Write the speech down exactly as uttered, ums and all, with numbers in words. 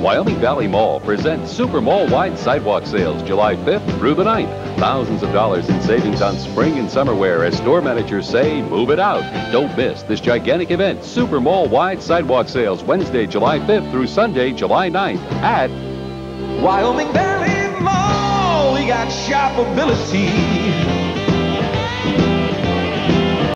Wyoming Valley Mall presents Super Mall-wide sidewalk sales July fifth through the ninth. Thousands of dollars in savings on spring and summer wear as store managers say, move it out. Don't miss this gigantic event, Super Mall-wide sidewalk sales Wednesday, July fifth through Sunday, July ninth at Wyoming Valley Mall. We got shopability.